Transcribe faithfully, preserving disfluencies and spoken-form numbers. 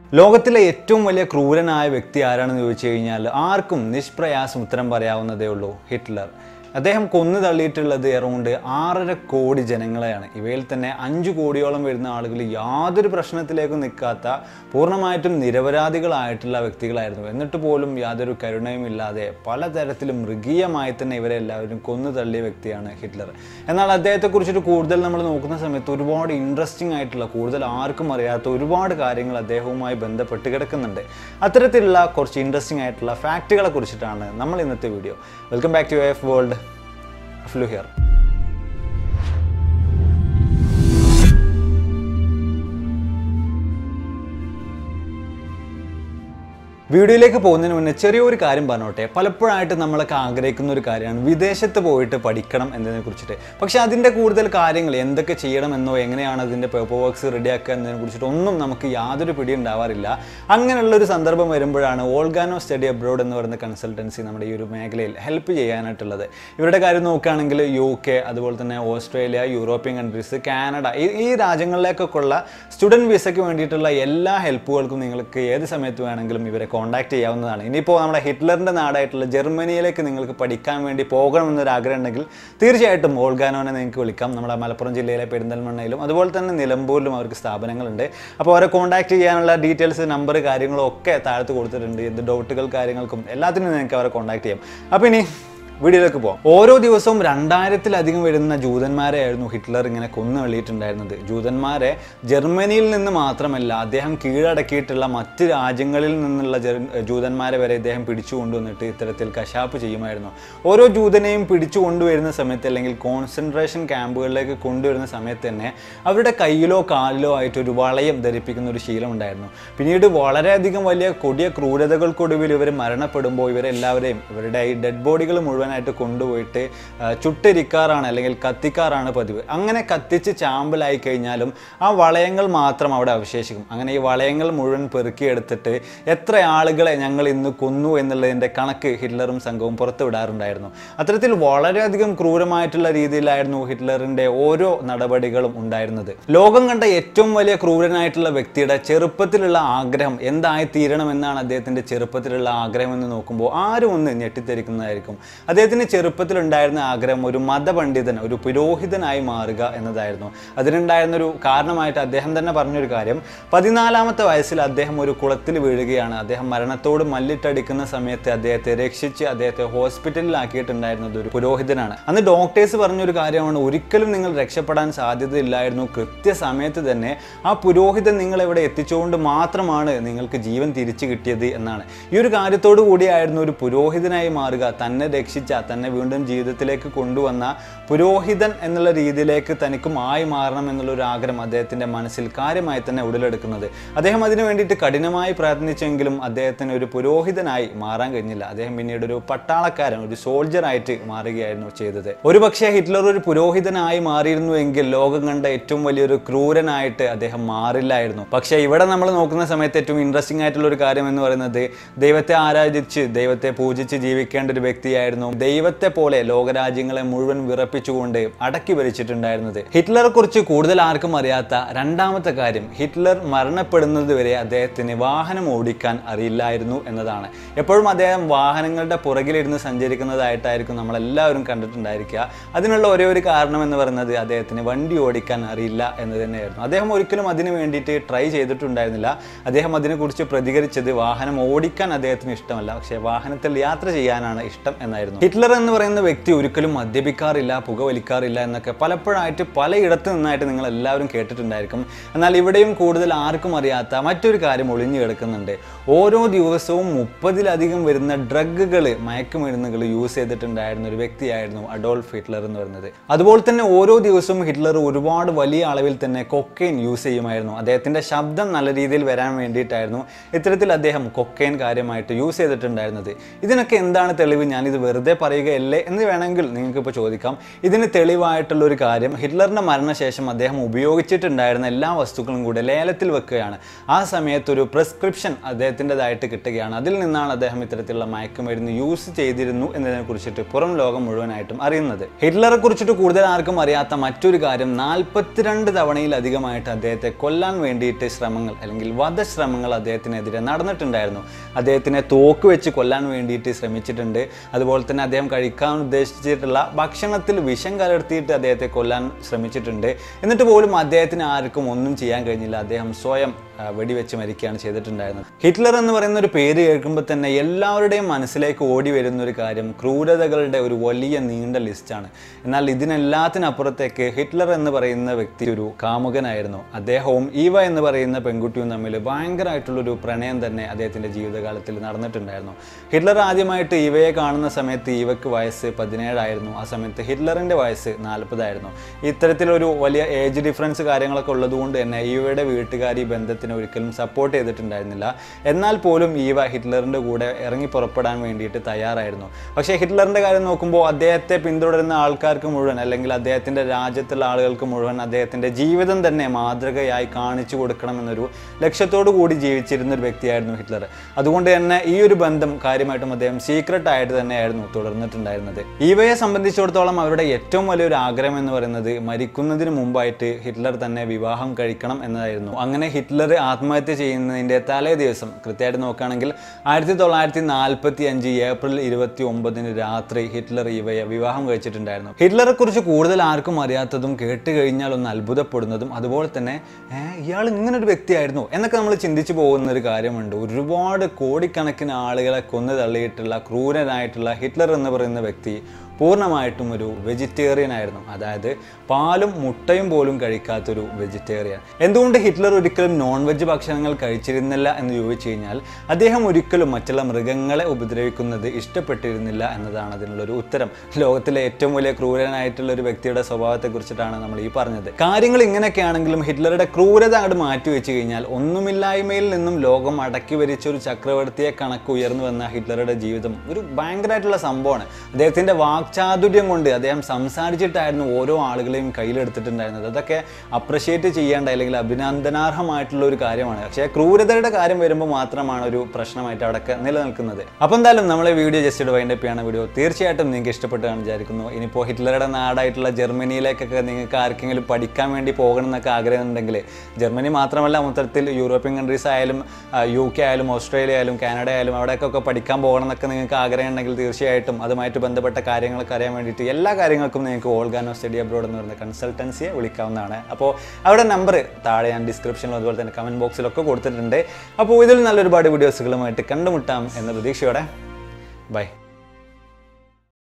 ലോകത്തിലെ ഏറ്റവും വലിയ ക്രൂരനായ വ്യക്തി ആരാണെന്ന് ചോദിച്ചു കഴിഞ്ഞാൽ ആർക്കും നിഷ്പ്രയാസം ഉത്തരം പറയാവുന്നതേ ഉള്ളൂ, ഹിറ്റ്ലർ. അദ്ദേഹം കൊന്നു തള്ളിയിട്ടുള്ളത് അറൗണ്ട് ആറര കോടി ജനങ്ങളെയാണ്. ഇവയിൽ തന്നെ അഞ്ചു കോടിയോളം വരുന്ന ആളുകൾ യാതൊരു പ്രശ്നത്തിലേക്കും നിൽക്കാത്ത പൂർണ്ണമായിട്ടും നിരപരാധികളായിട്ടുള്ള വ്യക്തികളായിരുന്നു. എന്നിട്ട് പോലും യാതൊരു കരുണയും ഇല്ലാതെ പലതരത്തിലും മൃഗീയമായി തന്നെ ഇവരെ എല്ലാവരും കൊന്നു തള്ളിയ വ്യക്തിയാണ് ഹിറ്റ്ലർ. എന്നാൽ അദ്ദേഹത്തെക്കുറിച്ചിട്ട് കൂടുതൽ നമ്മൾ നോക്കുന്ന സമയത്ത് ഒരുപാട് ഇൻട്രസ്റ്റിംഗ് ആയിട്ടുള്ള, കൂടുതൽ ആർക്കും അറിയാത്ത ഒരുപാട് കാര്യങ്ങൾ അദ്ദേഹവുമായി ബന്ധപ്പെട്ട് കിടക്കുന്നുണ്ട്. അത്തരത്തിലുള്ള കുറച്ച് ഇൻട്രസ്റ്റിംഗ് ആയിട്ടുള്ള ഫാക്റ്റുകളെ കുറിച്ചിട്ടാണ് നമ്മൾ ഇന്നത്തെ video. Welcome back to F world. Flew here. വീഡിയോയിലേക്ക് പോകുന്നതിന് മുന്നേ ചെറിയൊരു കാര്യം പറഞ്ഞോട്ടെ. പലപ്പോഴായിട്ട് നമ്മളൊക്കെ ആഗ്രഹിക്കുന്ന ഒരു കാര്യമാണ് വിദേശത്ത് പോയിട്ട് പഠിക്കണം എന്നതിനെ കുറിച്ചിട്ട്. പക്ഷേ അതിൻ്റെ കൂടുതൽ കാര്യങ്ങൾ എന്തൊക്കെ ചെയ്യണമെന്നോ എങ്ങനെയാണ് അതിൻ്റെ പേപ്പർ വർക്ക്സ് റെഡിയാക്കുക എന്നതിനെ കുറിച്ചിട്ട് ഒന്നും നമുക്ക് യാതൊരു പിടി ഉണ്ടാവാറില്ല. അങ്ങനെയുള്ളൊരു സന്ദർഭം വരുമ്പോഴാണ് ഓൾഗാനോ സ്റ്റഡി അബ്രോഡ് എന്ന് പറയുന്ന കൺസൾട്ടൻസി നമ്മുടെ ഈ ഒരു മേഖലയിൽ ഹെൽപ്പ് ചെയ്യാനായിട്ടുള്ളത്. ഇവരുടെ കാര്യം നോക്കുകയാണെങ്കിൽ യു കെ, അതുപോലെ തന്നെ ഓസ്ട്രേലിയ, യൂറോപ്യൻ കൺട്രീസ്, കാനഡ, ഈ ഈ രാജ്യങ്ങളിലേക്കൊക്കെയുള്ള സ്റ്റുഡൻറ്റ് വിസയ്ക്ക് വേണ്ടിയിട്ടുള്ള എല്ലാ ഹെൽപ്പുകൾക്കും നിങ്ങൾക്ക് ഏത് സമയത്ത് വേണമെങ്കിലും ഇവരെ കോൺടാക്ട് ചെയ്യാവുന്നതാണ്. ഇനിയിപ്പോൾ നമ്മുടെ ഹിറ്റ്ലറിൻ്റെ നാടായിട്ടുള്ള ജർമ്മനിയിലേക്ക് നിങ്ങൾക്ക് പഠിക്കാൻ വേണ്ടി പോകണമെന്നൊരു ആഗ്രഹം ഉണ്ടെങ്കിൽ തീർച്ചയായിട്ടും ഓൾഗാനോനെ നിങ്ങൾക്ക് വിളിക്കാം. നമ്മുടെ മലപ്പുറം ജില്ലയിലെ പെരിന്തൽമണ്ണയിലും അതുപോലെ തന്നെ നിലമ്പൂരിലും അവർക്ക് സ്ഥാപനങ്ങളുണ്ട്. അപ്പോൾ അവരെ കോൺടാക്ട് ചെയ്യാനുള്ള ഡീറ്റെയിൽസ്, നമ്പർ, കാര്യങ്ങളും ഒക്കെ താഴത്ത് കൊടുത്തിട്ടുണ്ട്. എന്ത് ഡൗട്ടുകൾ കാര്യങ്ങൾക്കും എല്ലാത്തിനും നിങ്ങൾക്ക് അവരെ കോൺടാക്ട് ചെയ്യാം. അപ്പോൾ ഇനി വീഡിയോയിലേക്ക് പോകാം. ഓരോ ദിവസവും രണ്ടായിരത്തിലധികം വരുന്ന ജൂതന്മാരെയായിരുന്നു ഹിറ്റ്ലർ ഇങ്ങനെ കൊന്നു തള്ളിയിട്ടുണ്ടായിരുന്നത്. ജൂതന്മാരെ ജർമ്മനിയിൽ നിന്ന് മാത്രമല്ല, അദ്ദേഹം കീഴടക്കിയിട്ടുള്ള മറ്റ് രാജ്യങ്ങളിൽ നിന്നുള്ള ജൂതന്മാരെ വരെ ഇദ്ദേഹം പിടിച്ചു കൊണ്ടുവന്നിട്ട് ഇത്തരത്തിൽ കശാപ്പ് ചെയ്യുമായിരുന്നു. ഓരോ ജൂതനെയും പിടിച്ചു കൊണ്ടുവരുന്ന സമയത്ത്, അല്ലെങ്കിൽ കോൺസെൻട്രേഷൻ ക്യാമ്പുകളിലേക്ക് കൊണ്ടുവരുന്ന സമയത്ത് തന്നെ അവരുടെ കയ്യിലോ കാലിലോ ആയിട്ട് ഒരു വളയം ധരിപ്പിക്കുന്ന ഒരു ശീലം ഉണ്ടായിരുന്നു. പിന്നീട് വളരെയധികം വലിയ കൊടിയ ക്രൂരതകൾക്കൊടുവിൽ ഇവർ മരണപ്പെടുമ്പോൾ ഇവരെല്ലാവരെയും ഇവരുടെ ഈ ഡെഡ് ബോഡികൾ മുഴുവൻ ായിട്ട് കൊണ്ടുപോയിട്ട് ചുട്ടരിക്കാറാണ്, അല്ലെങ്കിൽ കത്തിക്കാറാണ് പതിവ്. അങ്ങനെ കത്തിച്ച് ചാമ്പലായി കഴിഞ്ഞാലും ആ വളയങ്ങൾ മാത്രം അവിടെ അവശേഷിക്കും. അങ്ങനെ ഈ വളയങ്ങൾ മുഴുവൻ പെറുക്കിയെടുത്തിട്ട് എത്ര ആളുകളെ ഞങ്ങൾ ഇന്ന് കൊന്നു എന്നുള്ളതിൻ്റെ കണക്ക് ഹിറ്റ്ലറും സംഘവും പുറത്തുവിടാറുണ്ടായിരുന്നു. അത്തരത്തിൽ വളരെയധികം ക്രൂരമായിട്ടുള്ള രീതിയിലായിരുന്നു ഹിറ്റ്ലറിൻ്റെ ഓരോ നടപടികളും ഉണ്ടായിരുന്നത്. ലോകം കണ്ട ഏറ്റവും വലിയ ക്രൂരനായിട്ടുള്ള വ്യക്തിയുടെ ചെറുപ്പത്തിലുള്ള ആഗ്രഹം എന്തായി തീരണമെന്നാണ് അദ്ദേഹത്തിൻ്റെ ചെറുപ്പത്തിലുള്ള ആഗ്രഹം എന്ന് നോക്കുമ്പോൾ ആരും ഒന്ന് ഞെട്ടിത്തെരിക്കുന്നതായിരിക്കും. അദ്ദേഹത്തിന് ചെറുപ്പത്തിലുണ്ടായിരുന്ന ആഗ്രഹം ഒരു മതപണ്ഡിതൻ, ഒരു പുരോഹിതനായി മാറുക എന്നതായിരുന്നു. അതിനുണ്ടായിരുന്നൊരു കാരണമായിട്ട് അദ്ദേഹം തന്നെ പറഞ്ഞൊരു കാര്യം, പതിനാലാമത്തെ വയസ്സിൽ അദ്ദേഹം ഒരു കുളത്തിൽ വീഴുകയാണ്. അദ്ദേഹം മരണത്തോട് മല്ലിട്ടടിക്കുന്ന സമയത്ത് അദ്ദേഹത്തെ രക്ഷിച്ച് അദ്ദേഹത്തെ ഹോസ്പിറ്റലിലാക്കിയിട്ടുണ്ടായിരുന്നത് ഒരു പുരോഹിതനാണ്. അന്ന് ഡോക്ടേഴ്സ് പറഞ്ഞൊരു കാര്യമാണ്, ഒരിക്കലും നിങ്ങൾ രക്ഷപ്പെടാൻ സാധ്യതയില്ലായിരുന്നു. കൃത്യസമയത്ത് തന്നെ ആ പുരോഹിതൻ നിങ്ങളെവിടെ എത്തിച്ചുകൊണ്ട് മാത്രമാണ് നിങ്ങൾക്ക് ജീവൻ തിരിച്ചു കിട്ടിയത് എന്നാണ്. ഈ ഒരു കാര്യത്തോടു കൂടിയായിരുന്നു ഒരു പുരോഹിതനായി മാറുക, തന്നെ രക്ഷിച്ച, തന്നെ വീണ്ടും ജീവിതത്തിലേക്ക് കൊണ്ടുവന്ന പുരോഹിതൻ എന്നുള്ള രീതിയിലേക്ക് തനിക്കും ആയി മാറണം എന്നുള്ളൊരു ആഗ്രഹം അദ്ദേഹത്തിൻ്റെ മനസ്സിൽ കാര്യമായി തന്നെ ഉടലെടുക്കുന്നത്. അദ്ദേഹം അതിനു വേണ്ടിയിട്ട് കഠിനമായി പ്രയത്നിച്ചെങ്കിലും അദ്ദേഹത്തിന് ഒരു പുരോഹിതനായി മാറാൻ കഴിഞ്ഞില്ല. അദ്ദേഹം പിന്നീട് ഒരു പട്ടാളക്കാരൻ, ഒരു സോൾജറായിട്ട് മാറുകയായിരുന്നു ചെയ്തത്. ഒരു പക്ഷേ ഹിറ്റ്ലർ ഒരു പുരോഹിതനായി മാറിയിരുന്നുവെങ്കിൽ ലോകം കണ്ട ഏറ്റവും വലിയൊരു ക്രൂരനായിട്ട് അദ്ദേഹം മാറില്ലായിരുന്നു. പക്ഷേ ഇവിടെ നമ്മൾ നോക്കുന്ന സമയത്ത് ഏറ്റവും ഇൻട്രസ്റ്റിംഗ് ആയിട്ടുള്ള ഒരു കാര്യം എന്ന് പറയുന്നത്, ദൈവത്തെ ആരാധിച്ച് ദൈവത്തെ പൂജിച്ച് ജീവിക്കേണ്ട ഒരു വ്യക്തിയായിരുന്നു ദൈവത്തെ പോലെ ലോകരാജ്യങ്ങളെ മുഴുവൻ വിറപ്പിച്ചുകൊണ്ട് അടക്കി ഭരിച്ചിട്ടുണ്ടായിരുന്നത്. ഹിറ്റ്ലറെ കുറിച്ച് കൂടുതൽ ആർക്കും അറിയാത്ത രണ്ടാമത്തെ കാര്യം, ഹിറ്റ്ലർ മരണപ്പെടുന്നത് വരെ അദ്ദേഹത്തിന് വാഹനം ഓടിക്കാൻ അറിയില്ലായിരുന്നു എന്നതാണ്. എപ്പോഴും അദ്ദേഹം വാഹനങ്ങളുടെ പുറകിലിരുന്ന് സഞ്ചരിക്കുന്നതായിട്ടായിരിക്കും നമ്മളെല്ലാവരും കണ്ടിട്ടുണ്ടായിരിക്കുക. അതിനുള്ള ഒരേ ഒരു കാരണം എന്ന് പറയുന്നത് അദ്ദേഹത്തിന് വണ്ടി ഓടിക്കാൻ അറിയില്ല എന്ന് തന്നെയായിരുന്നു. അദ്ദേഹം ഒരിക്കലും അതിന് വേണ്ടിയിട്ട് ട്രൈ ചെയ്തിട്ടുണ്ടായിരുന്നില്ല. അദ്ദേഹം അതിനെക്കുറിച്ച് പ്രതികരിച്ചത് വാഹനം ഓടിക്കാൻ അദ്ദേഹത്തിന് ഇഷ്ടമല്ല, പക്ഷേ വാഹനത്തിൽ യാത്ര ചെയ്യാനാണ് ഇഷ്ടം എന്നായിരുന്നു. ഹിറ്റ്ലർ എന്ന് പറയുന്ന വ്യക്തി ഒരിക്കലും മദ്യപിക്കാറില്ല, പുകവലിക്കാറില്ല എന്നൊക്കെ പലപ്പോഴായിട്ട് പലയിടത്തു നിന്നായിട്ട് നിങ്ങൾ എല്ലാവരും കേട്ടിട്ടുണ്ടായിരിക്കും. എന്നാൽ ഇവിടെയും കൂടുതൽ ആർക്കും അറിയാത്ത മറ്റൊരു കാര്യം ഒളിഞ്ഞു കിടക്കുന്നുണ്ട്. ഓരോ ദിവസവും മുപ്പതിലധികം വരുന്ന ഡ്രഗുകൾ, മയക്കുമരുന്നുകൾ യൂസ് ചെയ്തിട്ടുണ്ടായിരുന്ന ഒരു വ്യക്തിയായിരുന്നു അഡോൾഫ് ഹിറ്റ്ലർ എന്ന് പറയുന്നത്. അതുപോലെ തന്നെ ഓരോ ദിവസവും ഹിറ്റ്ലർ ഒരുപാട് വലിയ അളവിൽ തന്നെ കൊക്കെയിൻ യൂസ് ചെയ്യുമായിരുന്നു. അദ്ദേഹത്തിൻ്റെ ശബ്ദം നല്ല രീതിയിൽ വരാൻ വേണ്ടിയിട്ടായിരുന്നു ഇത്തരത്തിൽ അദ്ദേഹം കൊക്കെയിൻ കാര്യമായിട്ട് യൂസ് ചെയ്തിട്ടുണ്ടായിരുന്നത്. ഇതിനൊക്കെ എന്താണ് തെളിവ്? ഞാനിത് വെറുതെ പറയുകയല്ലേ എന്ന് വേണമെങ്കിൽ നിങ്ങൾക്ക് ഇപ്പോൾ ചോദിക്കാം. ഇതിന് തെളിവായിട്ടുള്ള ഒരു കാര്യം, ഹിറ്റ്ലറിൻ്റെ മരണശേഷം അദ്ദേഹം ഉപയോഗിച്ചിട്ടുണ്ടായിരുന്ന എല്ലാ വസ്തുക്കളും കൂടെ ലേലത്തിൽ വെക്കുകയാണ്. ആ സമയത്ത് ഒരു പ്രിസ്ക്രിപ്ഷൻ അദ്ദേഹത്തിൻ്റെതായിട്ട് കിട്ടുകയാണ്. അതിൽ നിന്നാണ് അദ്ദേഹം ഇത്തരത്തിലുള്ള മയക്കുമരുന്ന് യൂസ് ചെയ്തിരുന്നു എന്നതിനെ കുറിച്ചിട്ട് പുറം ലോകം മുഴുവനായിട്ടും അറിയുന്നത്. ഹിറ്റ്ലറെ കുറിച്ചിട്ട് കൂടുതൽ ആർക്കും അറിയാത്ത മറ്റൊരു കാര്യം, നാൽപ്പത്തിരണ്ട് തവണയിലധികമായിട്ട് അദ്ദേഹത്തെ കൊല്ലാൻ വേണ്ടിയിട്ട് ശ്രമങ്ങൾ അല്ലെങ്കിൽ വധശ്രമങ്ങൾ അദ്ദേഹത്തിനെതിരെ നടന്നിട്ടുണ്ടായിരുന്നു. അദ്ദേഹത്തിനെ തോക്ക് വെച്ച് കൊല്ലാൻ വേണ്ടിയിട്ട് ശ്രമിച്ചിട്ടുണ്ട്. അതുപോലെ തന്നെ അദ്ദേഹം കഴിക്കാൻ ഉദ്ദേശിച്ചിട്ടുള്ള ഭക്ഷണത്തിൽ വിഷം കലർത്തിയിട്ട് അദ്ദേഹത്തെ കൊല്ലാൻ ശ്രമിച്ചിട്ടുണ്ട്. എന്നിട്ട് പോലും അദ്ദേഹത്തിന് ആർക്കും ഒന്നും ചെയ്യാൻ കഴിഞ്ഞില്ല. അദ്ദേഹം സ്വയം വെടിവെച്ച് മരിക്കുകയാണ് ചെയ്തിട്ടുണ്ടായിരുന്നത്. ഹിറ്റ്ലർ എന്ന് പറയുന്ന ഒരു പേര് കേൾക്കുമ്പോൾ തന്നെ എല്ലാവരുടെയും മനസ്സിലേക്ക് ഓടി വരുന്ന ഒരു കാര്യം ക്രൂരതകളുടെ ഒരു വലിയ നീണ്ട ലിസ്റ്റാണ്. എന്നാൽ ഇതിനെല്ലാത്തിനപ്പുറത്തേക്ക് ഹിറ്റ്ലർ എന്ന് പറയുന്ന വ്യക്തി ഒരു കാമുകനായിരുന്നു. അദ്ദേഹവും ഈവ എന്ന് പറയുന്ന പെൺകുട്ടിയും തമ്മിൽ ഭയങ്കരമായിട്ടുള്ളൊരു പ്രണയം തന്നെ അദ്ദേഹത്തിൻ്റെ ജീവിതകാലത്തിൽ നടന്നിട്ടുണ്ടായിരുന്നു. ഹിറ്റ്ലർ ആദ്യമായിട്ട് ഈവയെ കാണുന്ന സമയത്ത് ഈവയ്ക്ക് വയസ്സ് പതിനേഴായിരുന്നു. ആ സമയത്ത് ഹിറ്റ്ലറിൻ്റെ വയസ്സ് നാൽപ്പതായിരുന്നു. ഇത്തരത്തിലൊരു വലിയ ഏജ് ഡിഫറൻസ് കാര്യങ്ങളൊക്കെ ഉള്ളതുകൊണ്ട് തന്നെ ഈവയുടെ വീട്ടുകാർ ഈ ബന്ധത്തിൽ ഒരിക്കലും സപ്പോർട്ട് ചെയ്തിട്ടുണ്ടായിരുന്നില്ല. എന്നാൽ പോലും ഈവ ഹിറ്റ്ലറിൻ്റെ കൂടെ ഇറങ്ങി പുറപ്പെടാൻ വേണ്ടിയിട്ട് തയ്യാറായിരുന്നു. പക്ഷേ ഹിറ്റ്ലറിൻ്റെ കാര്യം നോക്കുമ്പോൾ അദ്ദേഹത്തെ പിന്തുടരുന്ന ആൾക്കാർക്ക് മുഴുവൻ അല്ലെങ്കിൽ അദ്ദേഹത്തിൻ്റെ രാജ്യത്തുള്ള ആളുകൾക്ക് മുഴുവൻ അദ്ദേഹത്തിൻ്റെ ജീവിതം തന്നെ മാതൃകയായി കാണിച്ചു കൊടുക്കണമെന്നൊരു ലക്ഷ്യത്തോടു കൂടി ജീവിച്ചിരുന്ന ഒരു വ്യക്തിയായിരുന്നു ഹിറ്റ്ലർ. അതുകൊണ്ട് തന്നെ ഈ ഒരു ബന്ധം കാര്യമായിട്ടും അദ്ദേഹം സീക്രട്ട് ആയിട്ട് തന്നെയായിരുന്നു തുടർന്നിട്ടുണ്ടായിരുന്നത്. ഈവയെ സംബന്ധിച്ചിടത്തോളം അവരുടെ ഏറ്റവും വലിയൊരു ആഗ്രഹം എന്ന് പറയുന്നത് മരിക്കുന്നതിന് മുമ്പായിട്ട് ഹിറ്റ്ലർ തന്നെ വിവാഹം കഴിക്കണം എന്നതായിരുന്നു. അങ്ങനെ ഹിറ്റ്ലർ ആത്മഹത്യ ചെയ്യുന്നതിൻ്റെ തലേ ദിവസം കൃത്യമായിട്ട് നോക്കുകയാണെങ്കിൽ ആയിരത്തി തൊള്ളായിരത്തി നാൽപ്പത്തി അഞ്ച് ഏപ്രിൽ ഇരുപത്തി ഒമ്പതിന് രാത്രി ഹിറ്റ്ലർ ഈവയെ വിവാഹം കഴിച്ചിട്ടുണ്ടായിരുന്നു. ഹിറ്റ്ലറെ കുറിച്ച് കൂടുതൽ ആർക്കും അറിയാത്തതും കേട്ട് കഴിഞ്ഞാൽ ഒന്ന് അത്ഭുതപ്പെടുന്നതും അതുപോലെ തന്നെ ഇയാൾ ഇങ്ങനൊരു വ്യക്തിയായിരുന്നു എന്നൊക്കെ നമ്മൾ ചിന്തിച്ചു പോകുന്ന ഒരു കാര്യമുണ്ട്. ഒരുപാട് കോടിക്കണക്കിന് ആളുകളെ കൊന്നു തള്ളിയിട്ടുള്ള ക്രൂരനായിട്ടുള്ള ഹിറ്റ്ലർ എന്ന് പറയുന്ന വ്യക്തി പൂർണ്ണമായിട്ടും ഒരു വെജിറ്റേറിയൻ ആയിരുന്നു. അതായത് പാലും മുട്ടയും പോലും കഴിക്കാത്തൊരു വെജിറ്റേറിയൻ. എന്തുകൊണ്ട് ഹിറ്റ്ലർ ഒരിക്കലും നോൺ വെജ് ഭക്ഷണങ്ങൾ കഴിച്ചിരുന്നില്ല എന്ന് ചോദിച്ചു കഴിഞ്ഞാൽ അദ്ദേഹം ഒരിക്കലും മറ്റുള്ള മൃഗങ്ങളെ ഉപദ്രവിക്കുന്നത് ഇഷ്ടപ്പെട്ടിരുന്നില്ല എന്നതാണ് അതിനുള്ളൊരു ഉത്തരം. ലോകത്തിലെ ഏറ്റവും വലിയ ക്രൂരനായിട്ടുള്ള ഒരു വ്യക്തിയുടെ സ്വഭാവത്തെക്കുറിച്ചിട്ടാണ് നമ്മൾ ഈ പറഞ്ഞത്. കാര്യങ്ങൾ ഇങ്ങനെയൊക്കെയാണെങ്കിലും ഹിറ്റ്ലറുടെ ക്രൂരത അങ്ങോട്ട് മാറ്റി വെച്ച് കഴിഞ്ഞാൽ ഒന്നുമില്ലായ്മയിൽ നിന്നും ലോകം അടക്കി ഭരിച്ച ഒരു ചക്രവർത്തിയെ കണക്ക് ഉയർന്നു വന്ന ഹിറ്റ്ലറുടെ ജീവിതം ഒരു ഭയങ്കരമായിട്ടുള്ള സംഭവമാണ്. അദ്ദേഹത്തിൻ്റെ വാക്ചാതുര്യം കൊണ്ട് അദ്ദേഹം സംസാരിച്ചിട്ടായിരുന്നു ഓരോ ആളുകളെയും കയ്യിലെടുത്തിട്ടുണ്ടായിരുന്നത്. അതൊക്കെ അപ്രിഷ്യേറ്റ് ചെയ്യേണ്ട അല്ലെങ്കിൽ അഭിനന്ദനാർഹമായിട്ടുള്ള ഒരു കാര്യമാണ്. പക്ഷേ ക്രൂരതയുടെ കാര്യം വരുമ്പോൾ മാത്രമാണ് ഒരു പ്രശ്നമായിട്ട് അവിടെയൊക്കെ നിലനിൽക്കുന്നത്. അപ്പോൾ എന്തായാലും നമ്മളെ വീഡിയോ ജസ്റ്റ് വൈൻഡ് അപ്പ് ചെയ്യാണ്. വീഡിയോ തീർച്ചയായിട്ടും നിങ്ങൾക്ക് ഇഷ്ടപ്പെട്ടാണ് വിചാരിക്കുന്നു. ഇനിയിപ്പോൾ ഹിറ്റ്ലറുടെ നാടായിട്ടുള്ള ജർമ്മനിയിലേക്കൊക്കെ നിങ്ങൾക്ക് ആർക്കെങ്കിലും പഠിക്കാൻ വേണ്ടി പോകണം എന്നൊക്കെ ആഗ്രഹം ഉണ്ടെങ്കിൽ ജർമ്മനി മാത്രമല്ല മൊത്തത്തിൽ യൂറോപ്യൻ കൺട്രീസ് ആയാലും യു കെ ആയാലും ഓസ്ട്രേലിയ ആയാലും കാനഡ ആയാലും അവിടെയൊക്കെ പഠിക്കാൻ പോകണം എന്നൊക്കെ നിങ്ങൾക്ക് ആഗ്രഹം ഉണ്ടെങ്കിൽ തീർച്ചയായിട്ടും അതുമായിട്ട് ബന്ധപ്പെട്ട കാര്യങ്ങളൊക്കെ അറിയാൻ വേണ്ടിയിട്ട് എല്ലാ കാര്യങ്ങൾക്കും നിങ്ങൾക്ക് ഓൾഗാനോ സ്റ്റഡി അബ്രോഡ് എന്ന് പറയുന്ന കൺസൾട്ടൻസിയെ വിളിക്കാവുന്നതാണ്. അപ്പോൾ അവിടെ നമ്പർ താഴെ ഞാൻ ഡിസ്ക്രിപ്ഷനിലും അതുപോലെ തന്നെ കമൻറ്റ് ബോക്സിലൊക്കെ കൊടുത്തിട്ടുണ്ട്. അപ്പോൾ ഇതിൽ നല്ലൊരുപാട് വീഡിയോസുകളുമായിട്ട് കണ്ടുമുട്ടാം എന്ന പ്രതീക്ഷയോടെ ബൈ.